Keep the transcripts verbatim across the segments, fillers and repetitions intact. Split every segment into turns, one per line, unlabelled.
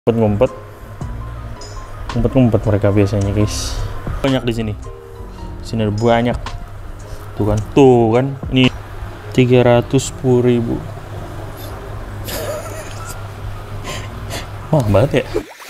ngumpet-ngumpet ngumpet-ngumpet mereka biasanya, guys. Banyak di sini. Sini ada banyak. Tuh kan, tuh kan. Ini tiga ratus sepuluh ribu. Mahal banget ya.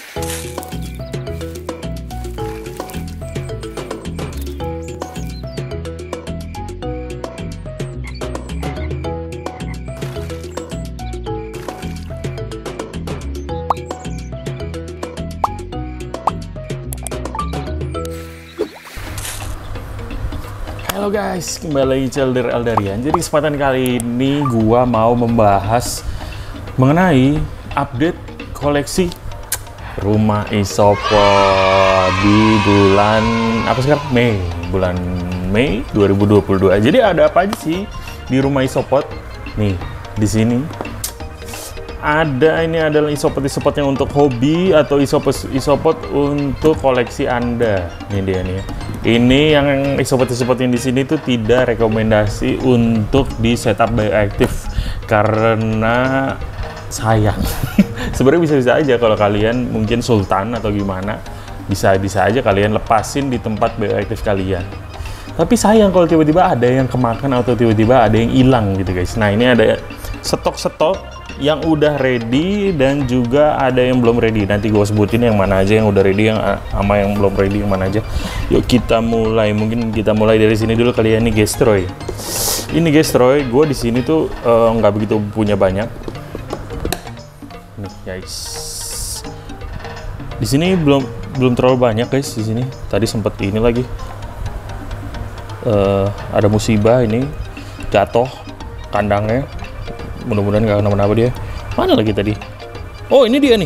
Halo guys, kembali lagi Celder Eldarian. Jadi kesempatan kali ini gua mau membahas mengenai update koleksi rumah Isopod di bulan apa sekarang? Mei, bulan Mei dua ribu dua puluh dua. Jadi ada apa aja sih di rumah Isopod? Nih, di sini ada, ini adalah isopod-isopod yang untuk hobi atau isopod-isopod untuk koleksi Anda. Ini dia nih. Ini yang isopod-isopod yang di sini tuh tidak rekomendasi untuk di setup bioaktif karena sayang. Sebenarnya bisa-bisa aja kalau kalian mungkin sultan atau gimana, bisa-bisa aja kalian lepasin di tempat bioaktif kalian. Tapi sayang kalau tiba-tiba ada yang kemakan atau tiba-tiba ada yang hilang gitu guys. Nah, ini ada stok-stok yang udah ready dan juga ada yang belum ready. Nanti gue sebutin yang mana aja yang udah ready, yang sama yang belum ready yang mana aja. Yuk kita mulai. Mungkin kita mulai dari sini dulu kali ya. Ini Gestroy. Ini Gestroy. Gue di sini tuh nggak uh, begitu punya banyak. Nih guys. Di sini belum belum terlalu banyak guys di sini. Tadi sempet ini lagi. Uh, ada musibah ini, jatuh kandangnya. Mudah-mudahan gak kenapa-napa dia. Mana lagi tadi? Oh, ini dia nih.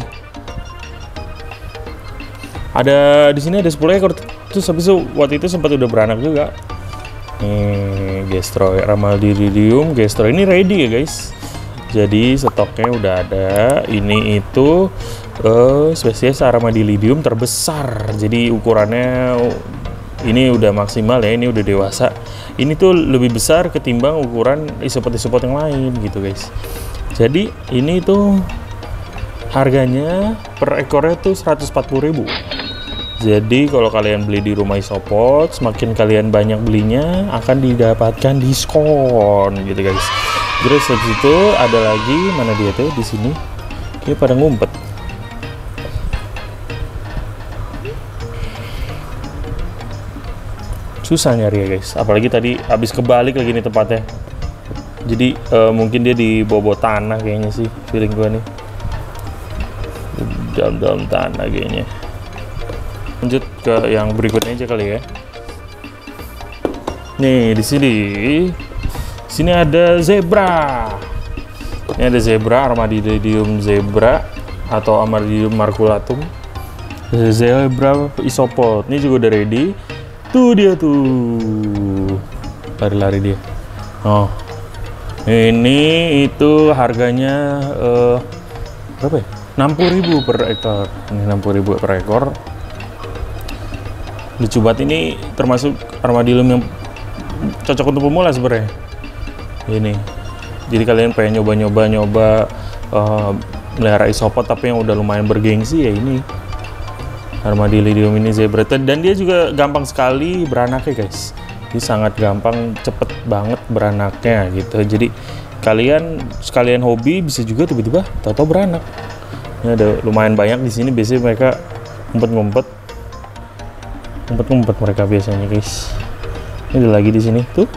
Ada di sini ada sepuluh ekor. Terus habis itu waktu itu sempat udah beranak juga. Nih, Gestroy Ramaldiridium, Gestroy ini ready ya, guys. Jadi stoknya udah ada. Ini itu uh, spesies Ramaldiridium terbesar. Jadi ukurannya ini udah maksimal ya, ini udah dewasa. Ini tuh lebih besar ketimbang ukuran isopod-isopod yang lain gitu guys. Jadi ini tuh harganya per ekornya tuh seratus empat puluh ribu. Jadi kalau kalian beli di rumah Isopod, semakin kalian banyak belinya akan didapatkan diskon gitu guys. Terus habis itu ada lagi, mana dia tuh di sini? Dia pada ngumpet. Susah nyari ya guys, apalagi tadi habis kebalik lagi nih tempatnya. Jadi uh, mungkin dia di bawah tanah kayaknya sih, feeling gua nih. Dalam-dalam tanah kayaknya. Lanjut ke yang berikutnya aja kali ya. Nih di sini, sini ada zebra. Ini ada zebra, Armadillidium zebra atau Armadillidium marculatum. Zebra Isopod, ini juga udah ready. Tuh dia tuh, lari-lari dia. Oh, ini itu harganya uh, berapa ya? enam puluh ribu per ekor. Ini enam puluh ribu per ekor. Lucu banget, ini termasuk Armadillium yang cocok untuk pemula sebenarnya. Ini, jadi kalian pengen nyoba-nyoba nyoba uh, melihara isopod tapi yang udah lumayan bergengsi ya ini. Armadillidium ini zebra, dan dia juga gampang sekali beranaknya guys. Dia sangat gampang, cepet banget beranaknya gitu. Jadi kalian sekalian hobi bisa juga tiba-tiba tahu-tahu beranak. Ini ada lumayan banyak di sini. Biasanya mereka ngumpet-ngumpet, ngumpet-ngumpet mereka biasanya guys. Ini ada lagi di sini tuh.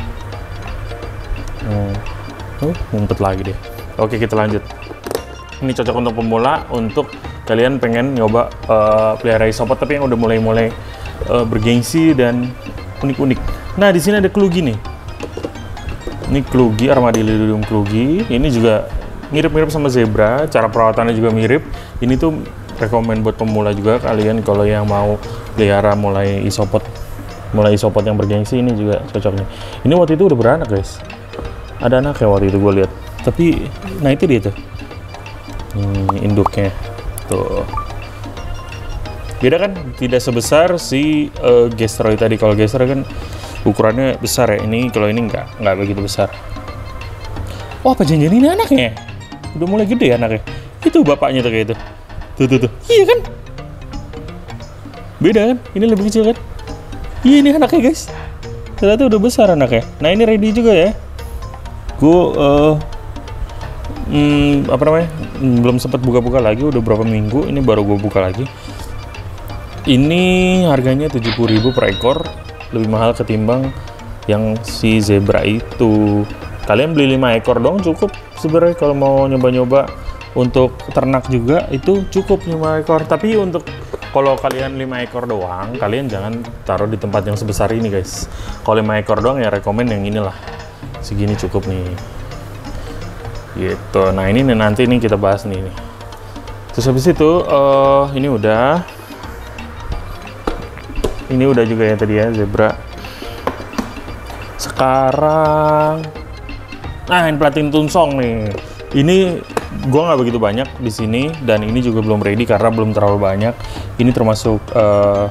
Hmm. Oh, ngumpet lagi deh. Oke, kita lanjut. Ini cocok untuk pemula, untuk kalian pengen nyoba uh, pelihara isopod tapi yang udah mulai-mulai uh, bergengsi dan unik-unik. Nah, di sini ada Klugi nih. Ini Klugi, Armadillidium Klugi. Ini juga mirip-mirip sama zebra, cara perawatannya juga mirip. Ini tuh rekomen buat pemula juga kalian kalau yang mau pelihara mulai isopod, mulai isopod yang bergengsi, ini juga cocok nih. Ini waktu itu udah beranak guys. Ada anaknya waktu itu gue lihat. Tapi nah itu dia tuh. Ini induknya. Tuh. Beda kan, tidak sebesar si uh, Gestroy tadi. Kalau Gestroy kan ukurannya besar ya, ini kalau ini enggak enggak begitu besar. Wah, apa janjian ini anaknya? Udah mulai gede anaknya. Itu bapaknya tuh kayak itu. Tuh tuh tuh. Iya kan? Beda kan? Ini lebih kecil kan? Iya ini anaknya guys. Ternyata udah besar anaknya. Nah ini ready juga ya. Gue uh, hmm, apa namanya? Hmm, belum sempat buka-buka lagi. Udah berapa minggu? Ini baru gue buka lagi. Ini harganya tujuh puluh ribu per ekor. Lebih mahal ketimbang yang si zebra itu. Kalian beli lima ekor dong cukup sebenarnya kalau mau nyoba-nyoba. Untuk ternak juga itu cukup lima ekor. Tapi untuk kalau kalian lima ekor doang, kalian jangan taruh di tempat yang sebesar ini guys. Kalau lima ekor doang ya rekomen yang inilah. Segini cukup nih. Gitu. Nah ini nih, nanti nih kita bahas nih. Terus habis itu uh, ini udah. Ini udah juga ya tadi ya zebra. Sekarang, nah ini platin tunsong nih. Ini gue nggak begitu banyak di sini dan ini juga belum ready karena belum terlalu banyak. Ini termasuk uh,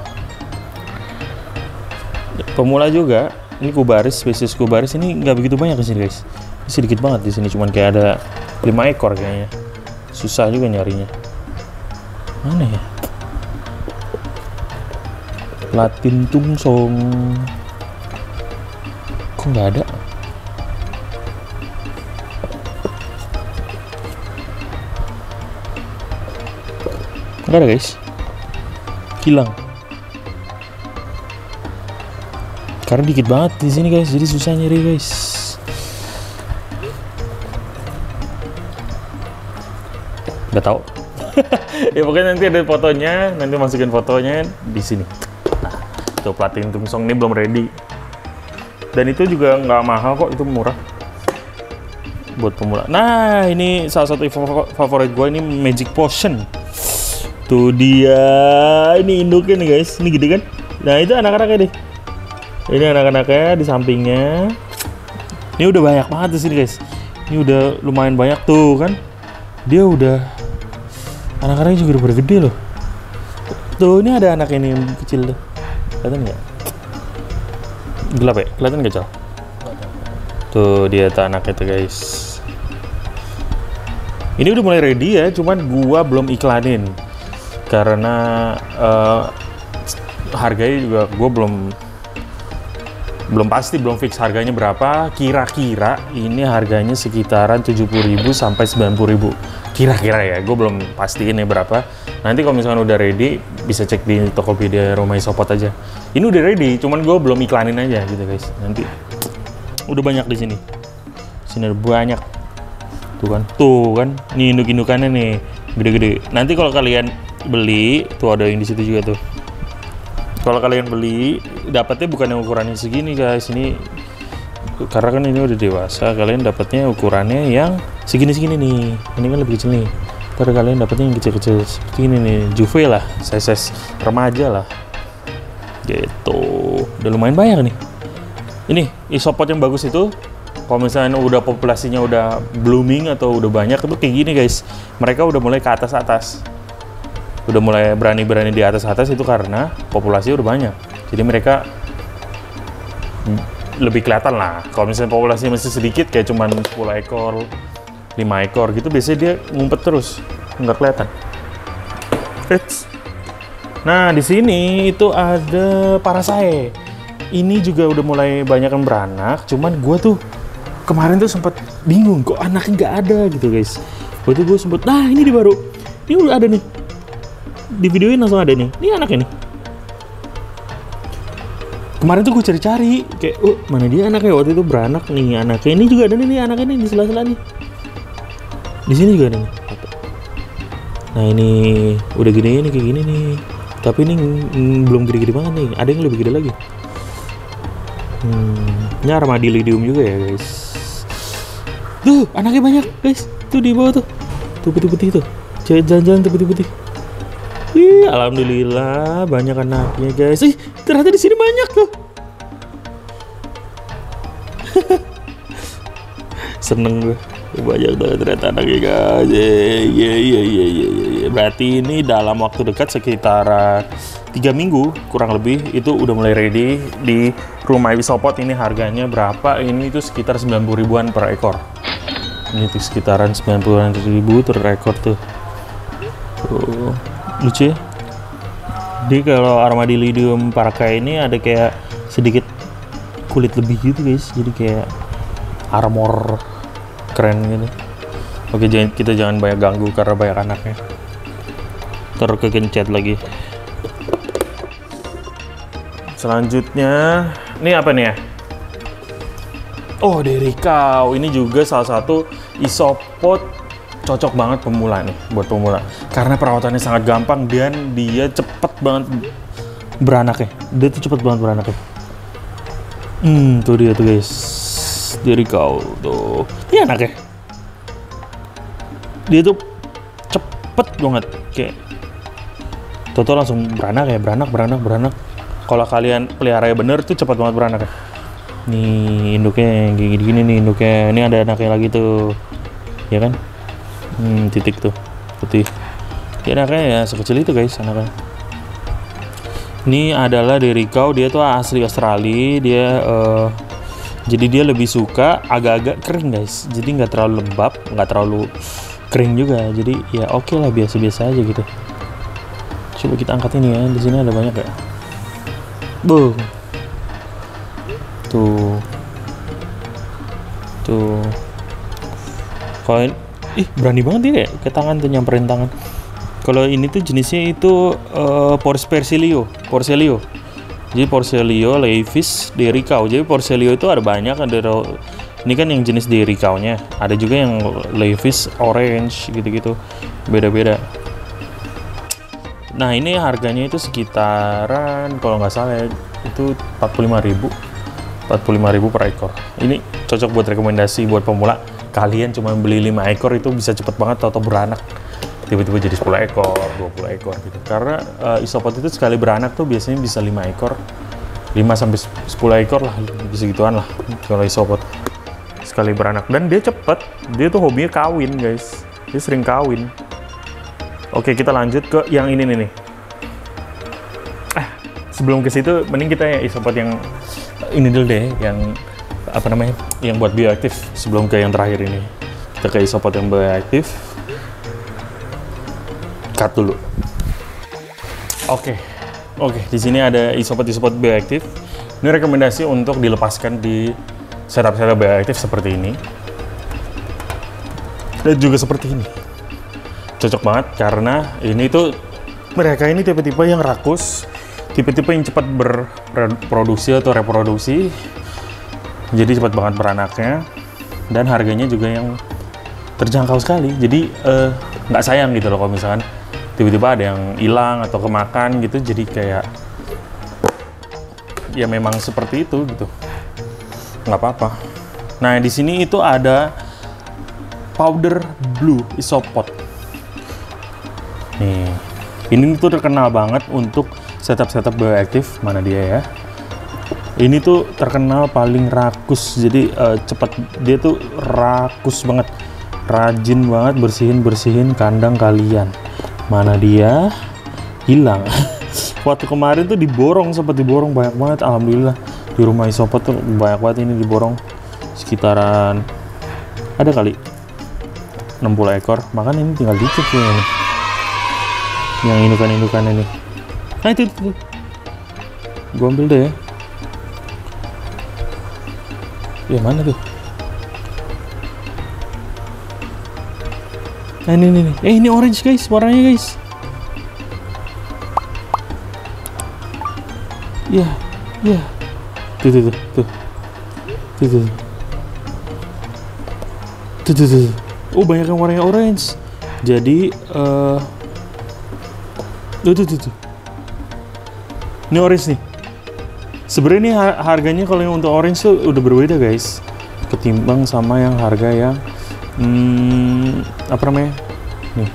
pemula juga. Ini kubaris, spesies kubaris ini nggak begitu banyak di sini guys. Ini sedikit banget di sini, cuman kayak ada lima ekor kayaknya. Susah juga nyarinya. Mana ya? Platin tunsong. Kok nggak ada? Nggak ada guys, hilang. Karena dikit banget di sini guys, jadi susah nyari guys. Nggak tahu. Ya pokoknya nanti ada fotonya, nanti masukin fotonya di sini. Nah, tuh platin tunsong ini belum ready. Dan itu juga nggak mahal kok, itu murah buat pemula. Nah ini salah satu favorit gue, ini Magic Potion. Tuh dia, ini induknya nih guys, ini gede kan? Nah itu anak-anaknya deh. Ini anak-anaknya di sampingnya. Ini udah banyak banget di sini guys. Ini udah lumayan banyak tuh kan? Dia udah, anak-anaknya juga udah bergede loh. Tuh ini ada anak ini yang kecil tuh. Kelihatan nggak? Gelap ya? Kelihatan nggak Cal? Tuh dia tuh anaknya tuh guys. Ini udah mulai ready ya, cuman gua belum iklanin. Karena uh, harganya juga gue belum belum pasti, belum fix harganya berapa. Kira-kira ini harganya sekitaran tujuh puluh ribu sampai sembilan puluh ribu. Kira-kira ya, gue belum pastiin ya berapa. Nanti kalau misalkan udah ready, bisa cek di Tokopedia Rumah Isopod aja. Ini udah ready, cuman gue belum iklanin aja gitu guys. Nanti udah banyak di sini. Sini ada banyak. Tuh kan, tuh kan. Nih induk-indukannya nih, gede-gede. Nanti kalau kalian beli, tuh ada yang di situ juga tuh. Kalau kalian beli, dapatnya bukan yang ukurannya segini guys. Ini karena kan ini udah dewasa, kalian dapatnya ukurannya yang segini-segini nih. Ini kan lebih kecil nih. Ntar kalian dapatnya yang kecil-kecil seperti ini nih, juve lah, size remaja lah. Gitu. Udah lumayan banyak nih. Ini isopod yang bagus itu, kalau misalnya udah populasinya udah blooming atau udah banyak itu kayak gini guys. Mereka udah mulai ke atas-atas. Udah mulai berani-berani di atas-atas itu karena populasi udah banyak. Jadi mereka lebih kelihatan lah. Kalau misalnya populasi masih sedikit kayak cuman sepuluh ekor, lima ekor gitu, biasanya dia ngumpet terus, nggak kelihatan. Eits. Nah di sini itu ada Parasae. Ini juga udah mulai banyak yang beranak. Cuman gue tuh kemarin tuh sempat bingung kok anaknya nggak ada gitu guys. Waktu gue sempet, nah ini dia baru, ini udah ada nih. Di videoin langsung ada nih, ini anaknya nih. Kemarin tuh gue cari-cari, kayak, oh mana dia anaknya, waktu itu beranak nih anaknya. Ini juga ada nih, nih anaknya nih di sela-sela nih. Di sini juga ada nih. Nah ini udah gede nih kayak gini nih. Tapi ini mm, belum gede-gede banget nih. Ada yang lebih gede lagi. Hmm, ini Armadillidium juga ya guys. Tuh anaknya banyak guys. Tuh di bawah tuh. Tuh putih-putih tuh. Jalan-jalan tuh putih-putih. Ih, alhamdulillah banyak anaknya guys. Ih, ternyata di sini banyak tuh. Seneng gue, banyak banget ternyata anaknya guys. Iya iya iya iya iya. Berarti ini dalam waktu dekat sekitar tiga minggu kurang lebih itu udah mulai ready di Rumah Isopod. Ini harganya berapa? Ini itu sekitar sembilan puluh ribuan per ekor. Ini tuh sekitaran sembilan puluh ribu per ekor tuh. Tuh, lucu ya. Jadi kalau Armadillidium parka ini ada kayak sedikit kulit lebih gitu guys, jadi kayak armor keren gitu. Oke, jangan, kita jangan banyak ganggu karena banyak anaknya, terus kegencet lagi. Selanjutnya ini apa nih ya? Oh, Derikau. Ini juga salah satu isopod cocok banget pemula nih, buat pemula. Karena perawatannya sangat gampang dan dia cepet banget beranaknya. Dia tuh cepet banget beranaknya. Hmm, tuh dia tuh guys. Derikau tuh. Ini anaknya. Dia tuh cepet banget kayak Toto langsung beranak ya, beranak, beranak, beranak. Kalau kalian pelihara bener tuh cepet banget beranak ya. Nih induknya yang kayak gini-gini nih induknya. Ini ada anaknya lagi tuh, ya kan? Hmm, titik tuh putih. Ya anaknya ya sekecil itu guys anaknya. Ini adalah Derikau, dia tuh asli Australia. Dia uh, jadi dia lebih suka agak-agak kering guys. Jadi nggak terlalu lembab, nggak terlalu kering juga. Jadi ya oke okay lah, biasa-biasa aja gitu. Coba kita angkat ini ya. Di sini ada banyak ya. Boom. Tuh, tuh. Kalau ih berani banget dia ya, ke tangan tuh nyamperin tangan. Kalau ini tuh jenisnya itu uh, Porcellio, Porcellio. Jadi Porcellio, Levis, Derikau. Jadi Porcellio itu ada banyak, ada ini kan yang jenis Derikaunya. Ada juga yang Levis Orange gitu-gitu, beda-beda. Nah ini harganya itu sekitaran kalau nggak salah itu empat puluh lima ribu. empat puluh lima ribu per ekor. Ini cocok buat rekomendasi buat pemula. Kalian cuma beli lima ekor itu bisa cepet banget atau beranak. Tiba-tiba jadi sepuluh ekor, dua puluh ekor gitu. Karena uh, isopod itu sekali beranak tuh biasanya bisa lima ekor. lima sampai sepuluh ekor lah, bisa gituan lah kalau isopod. Sekali beranak dan dia cepet. Dia tuh hobinya kawin, guys. Dia sering kawin. Oke, kita lanjut ke yang ini nih. Ah, sebelum ke situ mending kita ya isopod yang ini dulu deh, yang apa namanya, yang buat bioaktif sebelum ke yang terakhir ini. Kita ke isopod yang bioaktif. Cut dulu. Oke, oke. Di sini ada isopod-isopod bioaktif. Ini rekomendasi untuk dilepaskan di setup-setup bioaktif seperti ini. Dan juga seperti ini. Cocok banget karena ini tuh mereka ini tipe-tipe yang rakus. Tipe-tipe yang cepat berproduksi atau reproduksi, jadi cepat banget beranaknya, dan harganya juga yang terjangkau sekali. Jadi nggak uh, sayang gitu loh kalau misalkan tiba-tiba ada yang hilang atau kemakan gitu. Jadi kayak ya memang seperti itu gitu, nggak apa-apa. Nah di sini itu ada powder blue isopod. Nih, ini tuh terkenal banget untuk setup-setup bioaktif. Mana dia ya? Ini tuh terkenal paling rakus. Jadi uh, cepat, dia tuh rakus banget, rajin banget bersihin-bersihin kandang kalian. Mana dia? Hilang. Waktu kemarin tuh diborong, sempat diborong banyak banget. Alhamdulillah di rumah isopod tuh banyak banget ini diborong. Sekitaran ada kali enam puluh ekor. Bahkan ini tinggal dikit sih ini. Yang indukan-indukan ini. Nah itu, itu, itu. Gue ambil deh ya. Ya mana tuh? Nah ini, ini, ini. Eh ini orange guys, warnanya guys. Ya, ya. Tuh, tuh, tuh, tuh. Tuh, tuh. Tuh, tuh, tuh. Oh banyak yang warnanya orange. Jadi, uh, tuh, tuh, tuh, tuh. Ini orange nih. Sebenarnya ini harganya kalau yang untuk orange tuh udah berbeda guys, ketimbang sama yang harga yang hmm, apa namanya nih.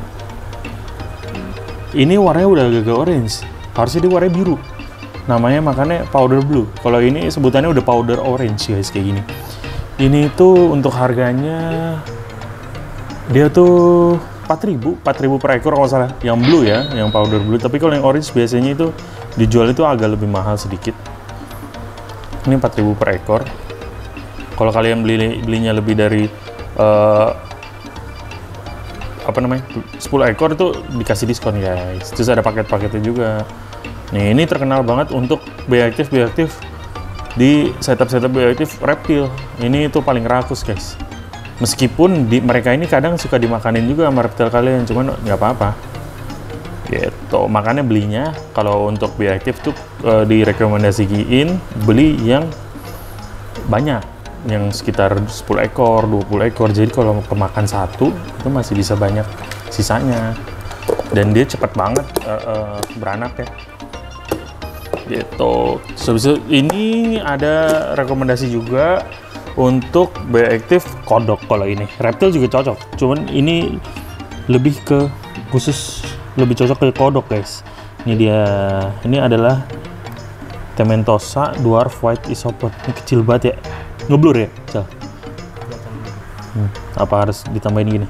Ini warnanya udah agak orange, harusnya dia warnanya biru. Namanya makanya powder blue. Kalau ini sebutannya udah powder orange guys, kayak gini. Ini tuh untuk harganya dia tuh empat ribu per ekor kalau salah. Yang blue ya, yang powder blue. Tapi kalau yang orange biasanya itu dijual itu agak lebih mahal sedikit. Ini empat ribu per ekor. Kalau kalian beli belinya lebih dari uh, apa namanya sepuluh ekor itu dikasih diskon guys. Terus ada paket-paketnya juga. Nih ini terkenal banget untuk bioaktif bioaktif di setup setup bioaktif reptil. Ini itu paling rakus guys. Meskipun di mereka ini kadang suka dimakanin juga sama reptil kalian, cuman nggak apa-apa. Gitu. Makanya belinya kalau untuk bioaktif tuh e, direkomendasiin beli yang banyak, yang sekitar sepuluh ekor, dua puluh ekor. Jadi kalau kemakan satu itu masih bisa banyak sisanya. Dan dia cepat banget e, e, beranak ya. Gitu. So, so, ini ada rekomendasi juga untuk bioaktif kodok. Kalau ini reptil juga cocok, cuman ini lebih ke khusus lebih cocok ke kodok guys. Ini dia, ini adalah Tementosa Dwarf White Isopod. Ini kecil banget ya, ngeblur ya Cal? Hmm, apa harus ditambahin gini?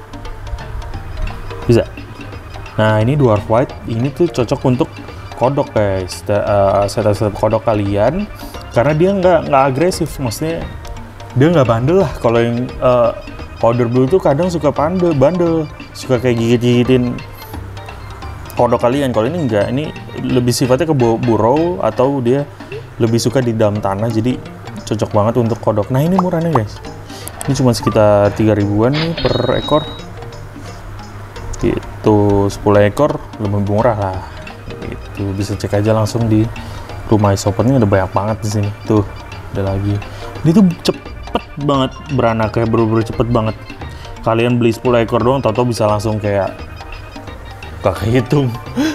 Bisa. Nah ini Dwarf White, ini tuh cocok untuk kodok guys. Setup setup kodok kalian, karena dia nggak nggak agresif, maksudnya dia nggak bandel lah. Kalau yang uh, powder blue tuh kadang suka bandel, bandel, suka kayak gigit-gigitin kodok kalian. Kalau ini enggak, ini lebih sifatnya ke burrow atau dia lebih suka di dalam tanah, jadi cocok banget untuk kodok. Nah ini murahnya guys, ini cuma sekitar tiga ribuan nih per ekor gitu. Sepuluh ekor lebih murah lah gitu. Bisa cek aja langsung di rumah isopodnya, ada banyak banget di sini. Tuh ada lagi, ini tuh cepet banget beranaknya, bener-bener cepet banget. Kalian beli sepuluh ekor doang, tau-tau bisa langsung kayak gak hitung.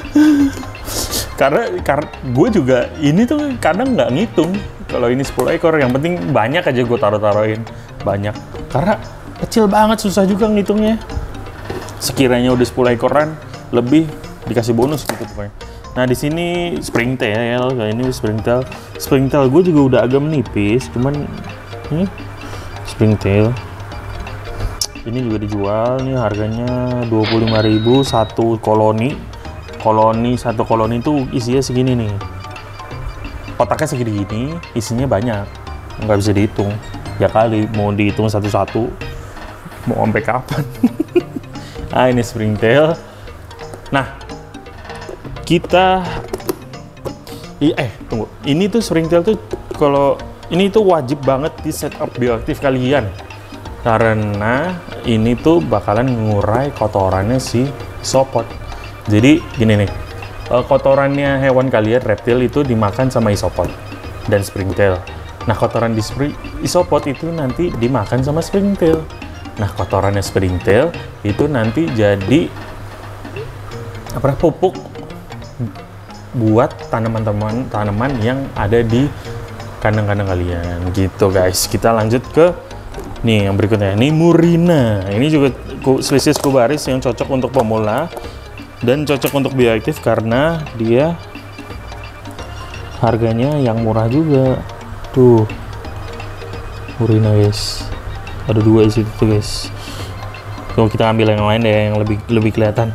karena karena gue juga ini tuh kadang nggak ngitung kalau ini sepuluh ekor, yang penting banyak aja gue taruh-taruhin banyak, karena kecil banget, susah juga ngitungnya. Sekiranya udah sepuluh ekoran lebih dikasih bonus gitu pokoknya. Nah di sini springtail, kayak ini springtail springtail gue juga udah agak menipis, cuman ini springtail ini juga dijual nih, harganya dua puluh lima ribu satu koloni. Koloni satu koloni itu isinya segini nih. Kotaknya segini gini, isinya banyak. Nggak bisa dihitung. Ya kali mau dihitung satu-satu mau sampai kapan. Ah ini springtail. Nah, kita eh tunggu. Ini tuh springtail tuh kalau ini tuh wajib banget di setup bioaktif kalian. Karena ini tuh bakalan mengurai kotorannya si isopod. Jadi gini nih, kotorannya hewan kalian reptil itu dimakan sama isopod dan springtail. Nah kotoran di isopod itu nanti dimakan sama springtail. Nah kotorannya springtail itu nanti jadi apa pupuk buat tanaman-tanaman tanaman yang ada di kandang-kandang kalian gitu guys. Kita lanjut ke nih yang berikutnya, ini Murina. Ini juga spesies Cubaris yang cocok untuk pemula dan cocok untuk bioaktif karena dia harganya yang murah juga. Tuh Murina guys, ada dua di situ tuh guys. Kalau kita ambil yang lain deh yang lebih lebih kelihatan.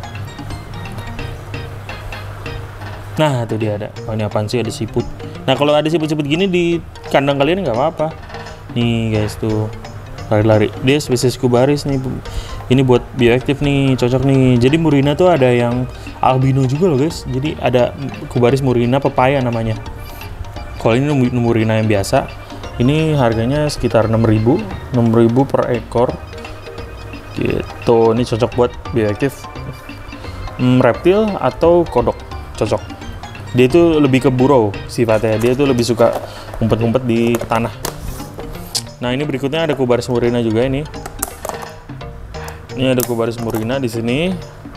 Nah itu dia ada. Oh ini apaan sih, ada siput. Nah kalau ada siput-siput gini di kandang kalian nggak apa-apa. Nih guys tuh lari-lari, dia spesies Cubaris nih. Ini buat bioaktif nih, cocok nih. Jadi Murina tuh ada yang albino juga loh guys. Jadi ada Cubaris Murina pepaya namanya. Kalau ini Murina yang biasa, ini harganya sekitar enam ribu per ekor gitu. Ini cocok buat bioaktif hmm, reptil atau kodok, cocok. Dia itu lebih ke burrow sifatnya, dia tuh lebih suka ngumpet-ngumpet di tanah. Nah ini berikutnya ada Cubaris Murina juga ini. Ini ada Cubaris Murina di sini.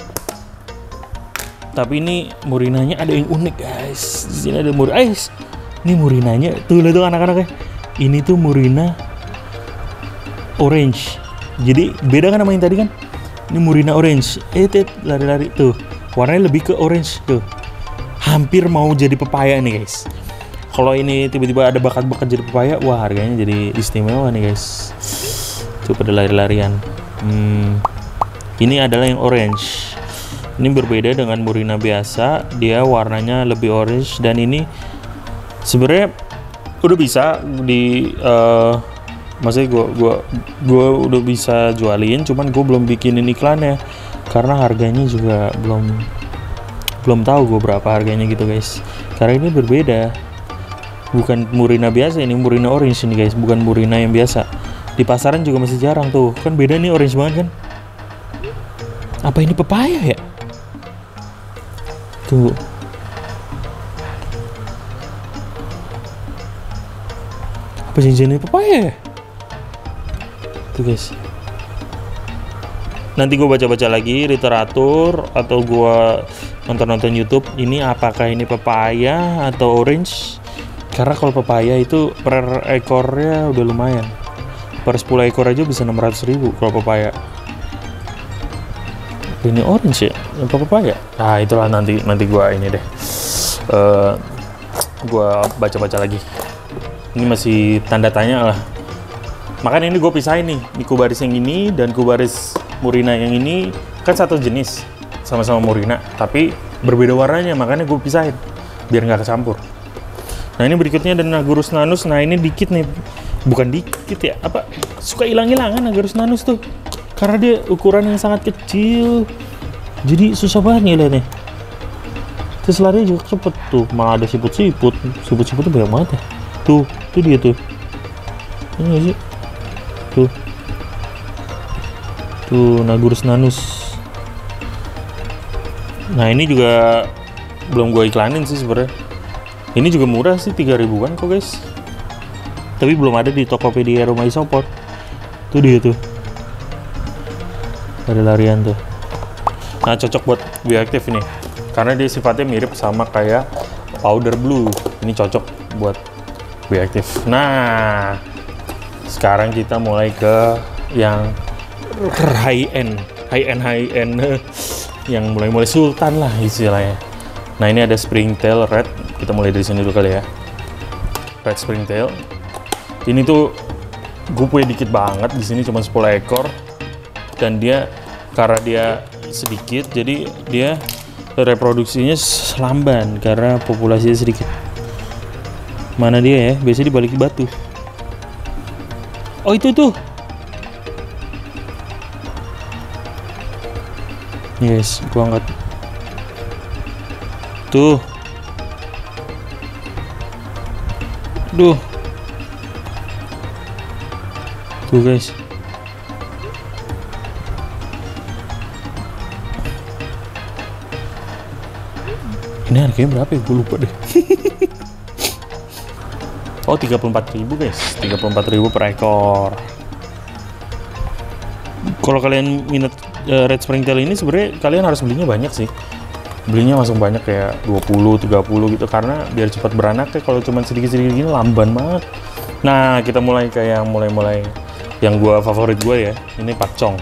Tapi ini Murinanya ada yang unik guys. Di sini ada Murina. Eh, ini Murinanya tuh lihat tuh anak-anaknya. Ini tuh Murina orange. Jadi beda kan sama yang tadi kan? Ini Murina orange. Eh, lari-lari tuh. Warnanya lebih ke orange tuh. Hampir mau jadi pepaya nih guys. Kalau ini tiba-tiba ada bakat-bakat jadi pepaya, wah harganya jadi istimewa nih guys. Coba pada lari-larian. Hmm, ini adalah yang orange. Ini berbeda dengan Murina biasa, dia warnanya lebih orange dan ini sebenarnya udah bisa di uh, Maksudnya gue gua gua udah bisa jualin, cuman gue belum bikinin iklannya karena harganya juga belum belum tahu gue berapa harganya gitu guys. Karena ini berbeda, bukan Murina biasa, ini Murina orange ini guys, bukan Murina yang biasa. Di pasaran juga masih jarang tuh, kan beda nih, orange banget kan. Apa ini pepaya ya? Tunggu. Apa jenis pepaya ya? Tuh guys. Nanti gue baca-baca lagi literatur atau gue nonton-nonton YouTube, ini apakah ini pepaya atau orange. Karena kalau pepaya itu per ekornya udah lumayan, per sepuluh ekor aja bisa enam ratus ribu kalau pepaya. Ini orange ya, apa pepaya? Nah itulah, nanti nanti gue ini deh, uh, gue baca-baca lagi. Ini masih tanda tanya lah. Makanya ini gue pisahin nih, di Kubaris yang ini dan Kubaris Murina yang ini kan satu jenis, sama-sama Murina, tapi berbeda warnanya, makanya gue pisahin biar nggak kecampur. Nah ini berikutnya ada Nagurus nanus. Nah ini dikit nih, bukan dikit ya, apa suka hilang-hilangan Nagurus nanus tuh, karena dia ukuran yang sangat kecil, jadi susah banget ngeliatnya. Terus lari juga cepet tuh, malah ada siput-siput, siput-siput tuh banyak banget ya. Tuh, tuh dia tuh, ini nggak sih? Tuh, tuh Nagurus nanus. Nah ini juga belum gue iklanin sih sebenarnya. Ini juga murah sih, tiga ribuan kok guys. Tapi belum ada di Tokopedia Rumah Isoport. Tuh dia tuh, ada larian tuh. Nah cocok buat bioaktif ini, karena dia sifatnya mirip sama kayak powder blue. Ini cocok buat bioaktif. Nah sekarang kita mulai ke yang high end, high end, high end, yang mulai-mulai sultan lah istilahnya. Nah ini ada Springtail Red, kita mulai dari sini dulu kali ya. Red Springtail. Ini tuh gue punya dikit banget, di sini cuma sepuluh ekor, dan dia karena dia sedikit, jadi dia reproduksinya lamban karena populasinya sedikit. Mana dia ya? Biasanya di balik batu. Oh itu tuh. Yes, gua angkat. Tuh. Duh. Tuh guys. Ini harganya berapa ya? Gue lupa deh. Oh, tiga puluh empat ribu guys, tiga puluh empat ribu per ekor. Kalau kalian minat uh, Red Springtail ini, sebenarnya kalian harus belinya banyak sih. Belinya langsung banyak, kayak dua puluh, tiga puluh gitu, karena biar cepat beranak ya. Kalau cuma sedikit-sedikit gini lamban banget. Nah, kita mulai ke yang mulai-mulai yang gua favorit gue ya. Ini pakcong.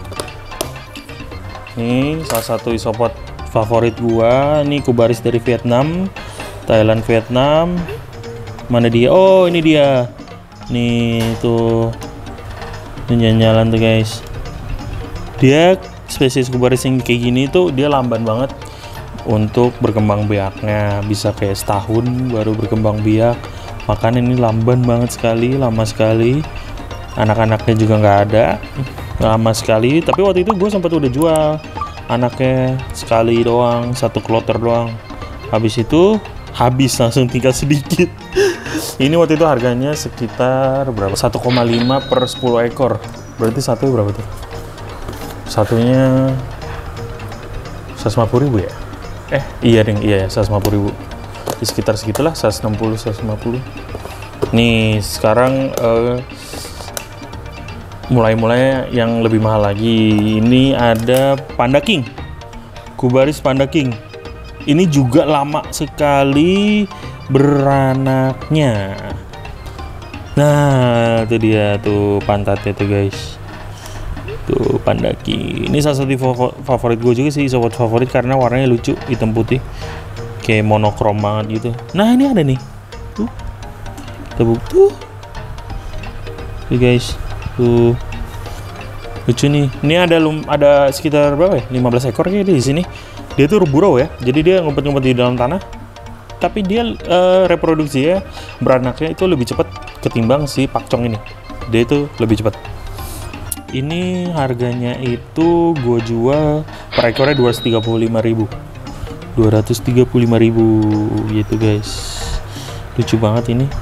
Ini salah satu isopod favorit gua. Ini Kubaris dari Vietnam, Thailand Vietnam. Mana dia? Oh ini dia. Nih tuh, ini jalan tuh guys. Dia spesies Kubaris yang kayak gini tuh dia lamban banget untuk berkembang biaknya. Bisa kayak setahun baru berkembang biak. Makanya ini lamban banget sekali, lama sekali. Anak-anaknya juga nggak ada, lama sekali. Tapi waktu itu gue sempat udah jual anaknya sekali doang, satu kloter doang. Habis itu habis, langsung tinggal sedikit. Ini waktu itu harganya sekitar berapa? satu koma lima per sepuluh ekor. Berarti satu berapa tuh? Satunya seratus lima puluh ribu ya? Eh, iya ding, iya ya, seratus lima puluh ribu. Di sekitar segitulah, seratus enam puluh, seratus lima puluh. Nih, sekarang uh, mulai-mulai yang lebih mahal lagi. Ini ada Panda King. Kubaris Panda King. Ini juga lama sekali beranaknya. Nah, itu dia tuh pantatnya tuh guys. Tuh Panda King. Ini salah satu favorit gue juga sih, sobat favorit, karena warnanya lucu, hitam putih, kayak monokrom banget gitu. Nah ini ada nih, tuh, tebuk tuh, tuh guys, tuh lucu nih. Ini ada lum, ada sekitar berapa ya? lima belas ekor kayaknya di sini. Dia tuh burrow ya, jadi dia ngumpet-ngumpet di dalam tanah. Tapi dia uh, reproduksinya, beranaknya itu lebih cepat ketimbang si pakcong ini. dia itu lebih cepat. Ini harganya itu gue jual per ekornya dua ratus tiga puluh lima ribu dua ratus tiga puluh lima ribu gitu guys. Lucu banget ini.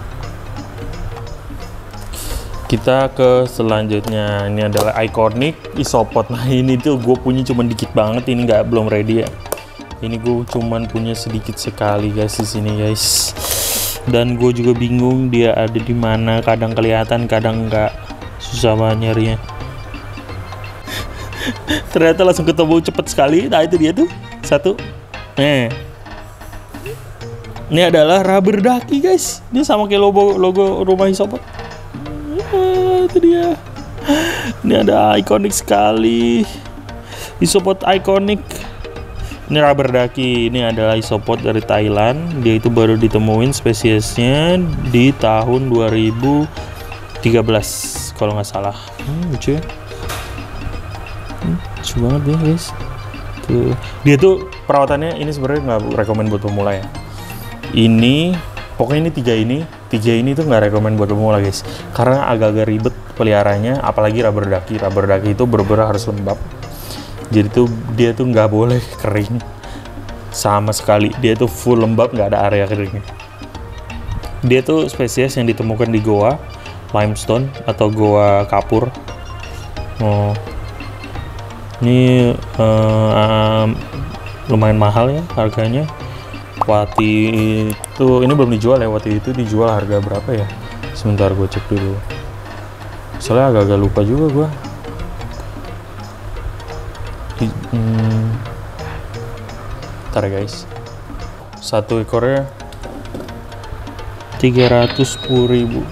Kita ke selanjutnya, ini adalah Iconic Isopod. Nah ini tuh gue punya cuman dikit banget, ini nggak belum ready ya. Ini gue cuman punya sedikit sekali guys di sini guys. Dan gue juga bingung dia ada di mana, kadang kelihatan kadang nggak, susah banget nyarinya. Ternyata langsung ketemu cepet sekali. Nah itu dia tuh satu. Nah ini adalah rubber ducky guys. Ini sama kayak logo logo rumah Isopod. Ah, itu dia. Ini ada ikonik sekali. Isopod ikonik. Ini rubber ducky. Ini adalah Isopod dari Thailand. Dia itu baru ditemuin spesiesnya di tahun dua ribu tiga belas kalau nggak salah. Hmm, lucu ya. Hmm, lucu banget ya guys. Tuh. Dia tuh perawatannya ini sebenarnya nggak rekomend buat pemula ya. Ini pokoknya ini tiga ini tiga ini tuh nggak rekomend buat pemula guys, karena agak-agak ribet peliharanya, apalagi rubber ducky. Rubber ducky itu bener-bener harus lembab, jadi tuh dia tuh nggak boleh kering sama sekali. Dia tuh full lembab, nggak ada area keringnya. Dia tuh spesies yang ditemukan di goa limestone atau goa kapur. Oh, ini uh, um, lumayan mahal ya harganya. Wati itu ini belum dijual ya. Wati itu dijual harga berapa ya? Sebentar gue cek dulu. Soalnya agak-agak lupa juga gue. Hmm, ntar ya guys. Satu ekornya tiga ratus sepuluh ribu.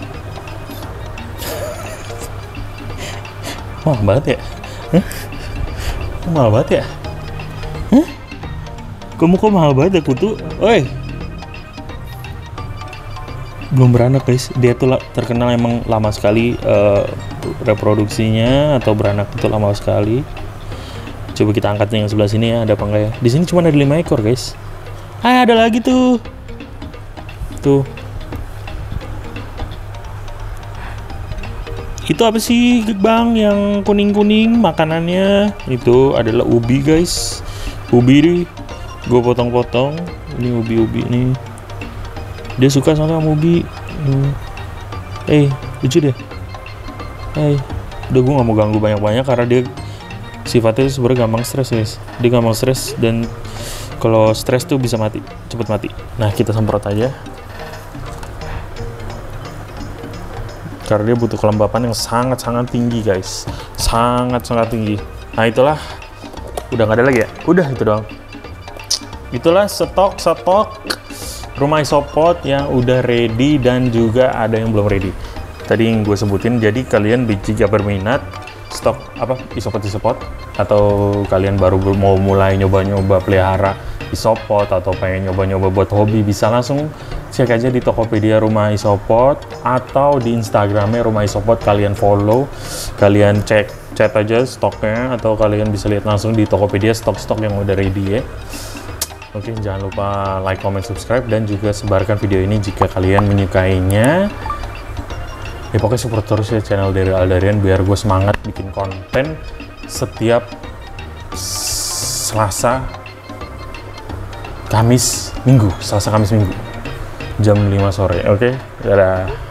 Mahal banget ya? Hah? Mahal banget ya? Hah? Kamu kok mahal banget ya kutu? Oi, belum beranak guys. Dia tuh terkenal emang lama sekali uh, reproduksinya atau beranak itu lama sekali. Coba kita angkat yang sebelah sini ya, ada apa enggak ya? Di sini cuma ada lima ekor guys. Ah, ada lagi tuh. Tuh. Itu apa sih bang yang kuning-kuning makanannya? Itu adalah ubi guys. Ubi nih. Gue potong-potong. Ini ubi-ubi nih. Dia suka sama ubi. Hmm. Eh, lucu deh. Eh, udah gue gak mau ganggu banyak-banyak karena dia sifatnya sebenarnya gampang stres guys. Dia gampang stres dan kalau stres tuh bisa mati, cepet mati. Nah kita semprot aja. Karena dia butuh kelembapan yang sangat-sangat tinggi guys. Sangat-sangat tinggi. Nah itulah. Udah gak ada lagi ya? Udah itu doang. Itulah stok-stok rumah Isopod yang udah ready dan juga ada yang belum ready. Tadi yang gue sebutin, jadi kalian jika berminat stok apa Isopod-Isopod atau kalian baru mau mulai nyoba-nyoba pelihara Isopod atau pengen nyoba-nyoba buat hobi, bisa langsung cek aja di Tokopedia Rumah Isopod atau di Instagramnya Rumah Isopod. Kalian follow, kalian cek chat aja stoknya, atau kalian bisa lihat langsung di Tokopedia stok-stok yang udah ready ya. Oke, jangan lupa like, comment, subscribe, dan juga sebarkan video ini jika kalian menyukainya. Ya pokoknya support terus ya channel dari Aldarian biar gue semangat bikin konten setiap Selasa, Kamis, Minggu. Selasa, Kamis, Minggu jam lima sore. Oke, dadah.